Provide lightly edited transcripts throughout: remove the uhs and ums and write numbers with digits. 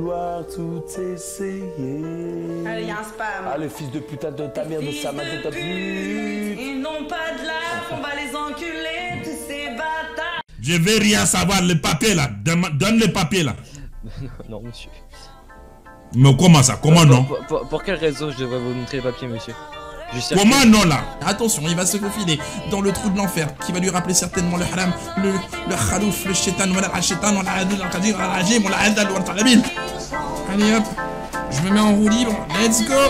vouloir tout essayer. Allez, y'a un spam. Ah, le fils de putain de ta mère, de sa mère, de ta pute. Ils n'ont pas de lave, on va les enculer, tous ces bâtards. Je veux rien savoir, le papier là. Donne le papier là. Non, monsieur. Mais comment ça? Comment non? Pour quelle raison je devrais vous montrer le papier, monsieur? Comment non là? Attention, il va se faufiler dans le trou de l'enfer qui va lui rappeler certainement le haram, le khalouf, le shaitan, le shaitan, le adil, le qadir, le rajim, le adal, le talabil. Allez hop, je me mets en roue libre, let's go.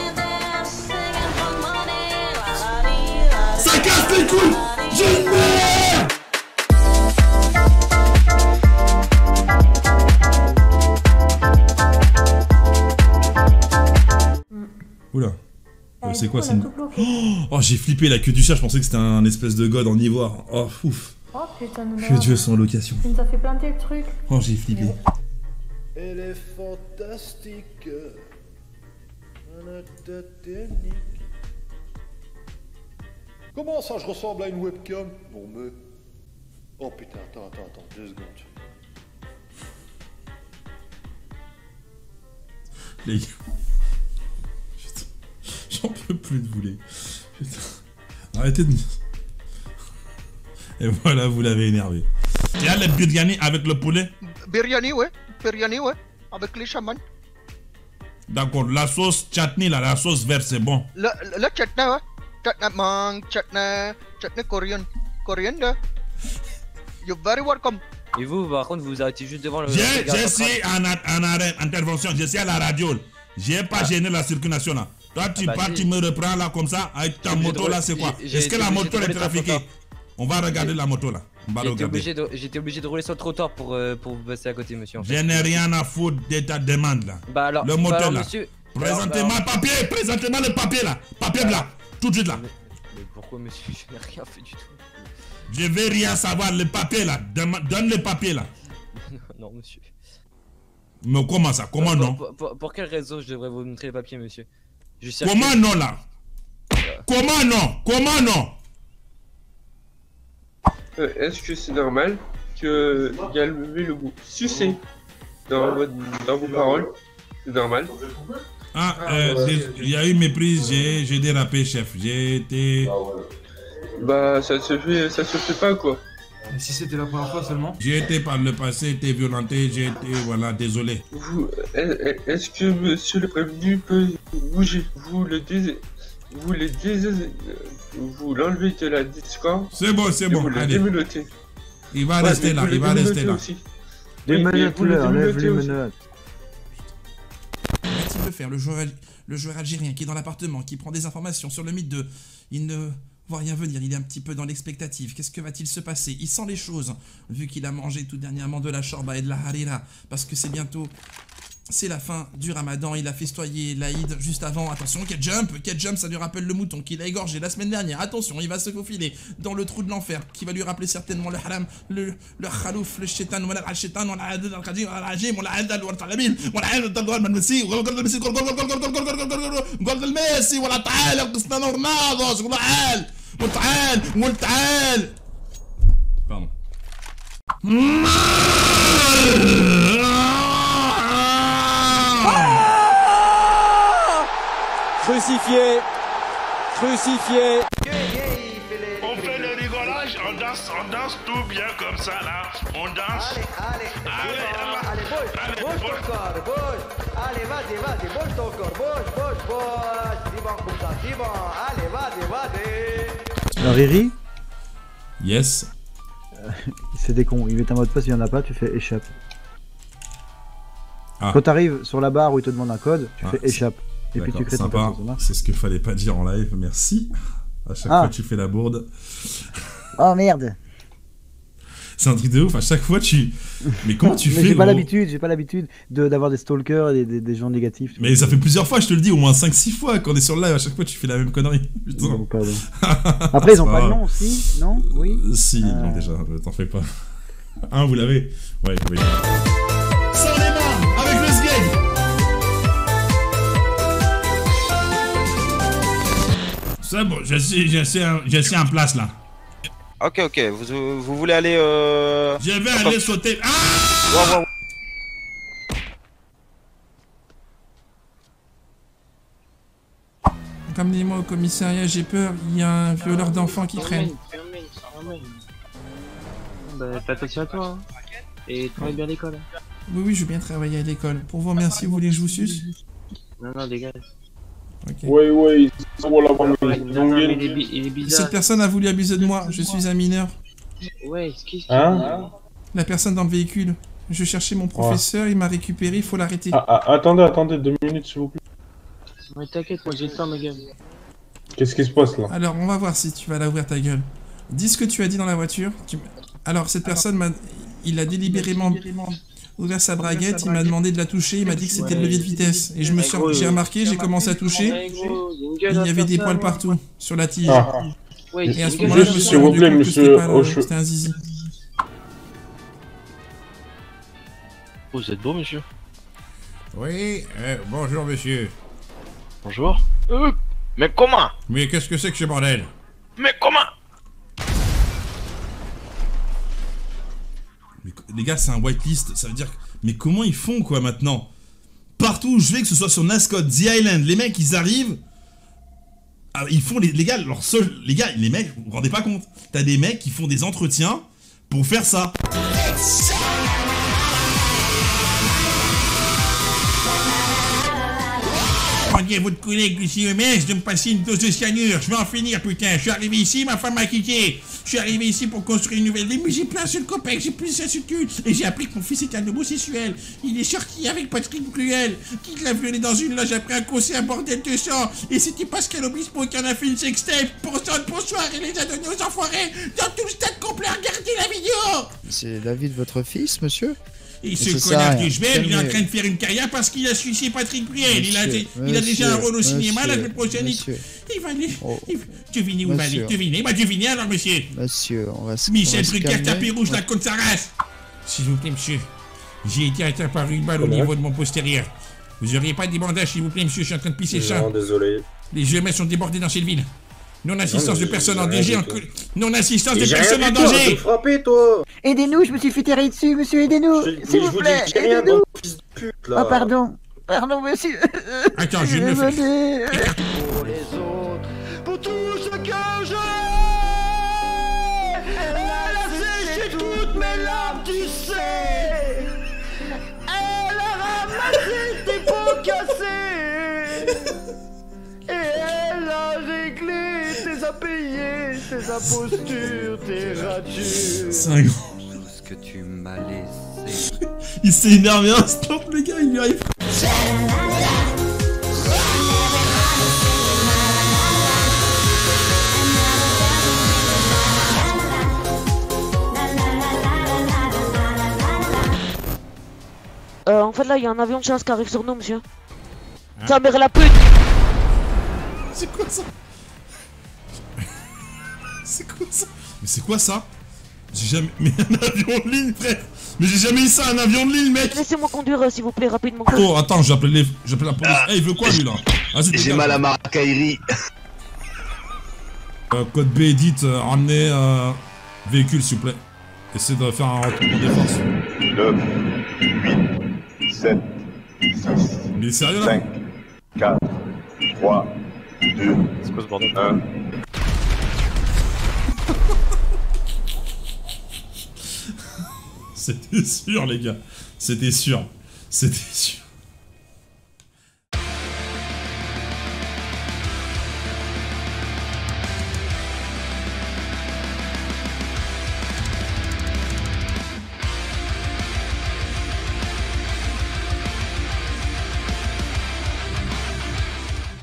Ça casse les couilles. Je meurs. Oula. C'est quoi, c'est une... Oh, j'ai flippé la queue du chat, je pensais que c'était un espèce de god en ivoire. Oh, ouf. Oh putain de merde. Que Dieu soit en location. Tu nous as fait planter le truc. Oh, j'ai flippé. Elle est fantastique. Comment ça, je ressemble à une webcam? Non mais... Oh putain, attends, 2 secondes. Les gars... Putain, j'en peux plus de vous les... Putain... Arrêtez de... Et voilà, vous l'avez énervé. Il y a le biryani avec le poulet? Biryani, ouais. Biryani, ouais. Avec les chamans. D'accord, la sauce chutney là, la sauce verte, c'est bon. Le chutney, ouais. Chutney mang, chutney coriander. You're very welcome. Et vous, par contre, vous vous arrêtez juste devant le... J'ai essayé en intervention, j'ai essayé à la radio. J'ai pas gêné la circulation là. Toi, tu pars, tu me reprends là comme ça, avec ta moto là, c'est quoi? Est-ce que la moto est trafiquée? On va regarder la moto là. J'étais obligé de rouler sur le trottoir pour vous passer à côté, monsieur. En fait. Je n'ai rien à foutre de ta demande là. Bah alors, le moteur là. monsieur... Présentez-moi le papier, présentez-moi le papier là. Papier blanc, tout de suite là. Mais pourquoi, monsieur? Je n'ai rien fait du tout. Je veux rien savoir, le papier là. Donne le papier là. Non, monsieur. Mais comment ça? Comment non? Pour quelle raison je devrais vous montrer le papier, monsieur? Comment non là? Comment non? Comment non? Est-ce que c'est normal qu'il y a le mot sucer dans vos paroles? C'est normal? Ah, il y a eu méprise, j'ai dérapé, chef. J'ai été... Bah, ça se fait pas, quoi. Mais si c'était la première fois seulement? J'ai été par le passé, été violenté, j'ai été, voilà, désolé. Est-ce que monsieur le prévenu peut bouger? Vous l'enlevez de la Discord. C'est bon, allez. Il va rester là, il va rester là. Les menottes, lève les menottes. Qu'est-ce veut faire le joueur algérien qui est dans l'appartement, qui prend des informations sur le mythe de... Il ne voit rien venir, il est un petit peu dans l'expectative. Qu'est-ce que va-t-il se passer? Il sent les choses, vu qu'il a mangé tout dernièrement de la shorba et de la harira, parce que c'est bientôt... C'est la fin du ramadan, il a festoyé l'Aïd juste avant. Attention, quel jump, ça lui rappelle le mouton qu'il a égorgé la semaine dernière. Attention, il va se faufiler dans le trou de l'enfer qui va lui rappeler certainement le haram, le khalouf, le shaitan, le shaitan, le adil, le qadir, le rajim, le adal, le talabil, le adal, le messi, gol del Messi, ولا تعال Cristiano Ronaldo, وتعال. Pardon. Crucifié. On fait le rigolage, on danse tout bien comme ça là. On danse. Allez, bouge ton corps, bouge. Allez, vas-y, bouge ton corps, bouge. C'est bon comme ça, c'est bon. Allez, vas-y. Riri? Yes. C'est des cons, il met un mot de passe, il y en a pas, tu fais échappe. Ah. Quand t'arrives sur la barre où il te demande un code, tu fais échappe. Et puis tu crées ton perso, c'est ce qu'il fallait pas dire en live, merci. À chaque fois tu fais la bourde. Oh merde. C'est un truc de ouf, à chaque fois tu... Mais comment tu fais? J'ai pas l'habitude d'avoir des stalkers et des gens négatifs. Mais ça fait plusieurs fois, je te le dis, au moins 5-6 fois quand on est sur le live, à chaque fois tu fais la même connerie. Putain. Oh, pardon. Après ils ont pas de nom aussi, non? Oui. Si, non déjà, t'en fais pas. Vous l'avez? Ouais, oui. Sans les mains, avec le sgeg. C'est bon, je suis en place là. Ok, vous voulez aller Je vais aller sauter. Ramenez-moi au commissariat, j'ai peur. Il y a un violeur d'enfants qui traîne. Bah, fais attention à toi. Hein. Et travaille bien à l'école. Oui, oui, je veux bien travailler à l'école. Pour vous remercier, vous voulez que je vous suce? Non, dégage. Ok. Ouais, il est bizarre. Cette personne a voulu abuser de moi. Je suis un mineur. Ouais, excuse. Hein? La personne dans le véhicule. Je cherchais mon professeur, il m'a récupéré, il faut l'arrêter. Attendez 2 minutes s'il vous plaît. Ouais, t'inquiète, moi j'ai le temps, ma gueule. Qu'est-ce qui se passe là? Alors, on va voir si tu vas la ouvrir ta gueule. Dis ce que tu as dit dans la voiture. Alors, cette personne m'a... Il a délibérément ouvert sa braguette, il m'a demandé de la toucher, il m'a dit que c'était le levier de vitesse. Et j'ai remarqué, j'ai commencé à toucher. Il y avait des poils partout, sur la tige. Et à ce moment-là, je me suis rendu compte que c'était un zizi. Oh, vous êtes beau, monsieur. Oui, bonjour, monsieur. Bonjour. Mais comment? Mais qu'est-ce que c'est que ce bordel? Mais comment? Mais, les gars, c'est un whitelist, ça veut dire... Mais comment ils font, quoi, maintenant? Partout où je vais, que ce soit sur Nascot, The Island, les mecs, ils arrivent... Ah, ils font, les gars, leur seul... Les gars, les mecs, vous vous rendez pas compte? T'as des mecs qui font des entretiens pour faire ça. Prenez votre collègue ici EMS de me passer une dose de cyanure, je vais en finir putain, je suis arrivé ici, ma femme m'a quitté, je suis arrivé ici pour construire une nouvelle vie, mais j'ai plus un seul copain, j'ai plus de certitude, et j'ai appris que mon fils était un homosexuel, il est sorti avec Patrick Bruel, qui l'a violé dans une loge après un concert bordel de sang, et c'était Pascal Obispo qui en a fait une sextape, bonsoir, et les a donnés aux enfoirés, dans tout le stade complet, regardez la vidéo. C'est la vie de votre fils, monsieur? Et ce connard de Jebel, il est en train de faire une carrière parce qu'il a suicé Patrick Bruel. Il a déjà un rôle au cinéma, la semaine prochaine. Il va aller. Devinez où il va aller. Devinez alors, monsieur. Monsieur, on va se Michel Drucker, tapis rouge, la côte sa race. S'il vous plaît, monsieur. J'ai été atteint par une balle au niveau de mon postérieur. Vous auriez pas des bandages, s'il vous plaît, monsieur. Je suis en train de pisser ça. Non, désolé. Les EMS sont débordés dans cette ville. Non-assistance de personnes en danger. Non-assistance de personnes en danger. Frappé, toi. Aidez-nous, je me suis fait tirer dessus, monsieur, aidez-nous. S'il vous plaît, aidez-nous. Oh, pardon. Pardon, monsieur. Attends, je me fais... Pour les autres, pour tout ce que j'ai. Elle a séché toutes mes larmes, tu sais. Elle a ramassé tes pots cassés. Et elle a réglé tes impayés, tes impostures, tes ratures. C'est un grand... Tout ce que tu m'as laissé. Il s'est énervé un instant, le gars, il lui arrive... En fait, là, il y a un avion de chasse qui arrive sur nous, monsieur. Sa mère la pute. C'est quoi ça? C'est quoi ça? Mais c'est quoi ça? J'ai jamais... Mais un avion de ligne, frère. Mais j'ai jamais eu ça, un avion de ligne, mec. Laissez-moi conduire, s'il vous plaît, rapidement. Oh, attends, j'appelle la police. Eh, il veut quoi, lui, là? J'ai mal à ma racaillerie. Code B, dites, ramenez véhicule, s'il vous plaît. Essayez de faire un retour des forces. 9, 8, 7, 6, mais sérieux, là? 5, 4, 3, 2, 1. C'était sûr, les gars. C'était sûr. C'était sûr.